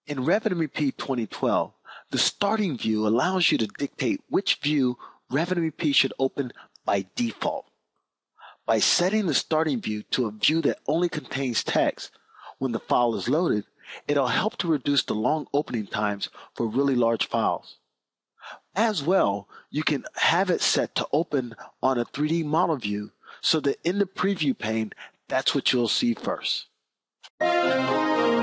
In RevenMP 2012, the starting view allows you to dictate which view RevenMP should open by default. By setting the starting view to a view that only contains text when the file is loaded, it'll help to reduce the long opening times for really large files. As well, you can have it set to open on a 3D model view so that in the preview pane, that's what you'll see first.